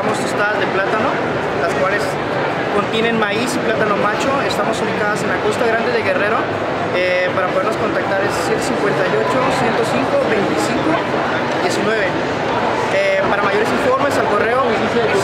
hacemos tostadas de plátano, las cuales contienen maíz y plátano macho. Estamos ubicadas en la Costa Grande de Guerrero. Para podernos contactar es 758-105-25-19. Para mayores informes al correo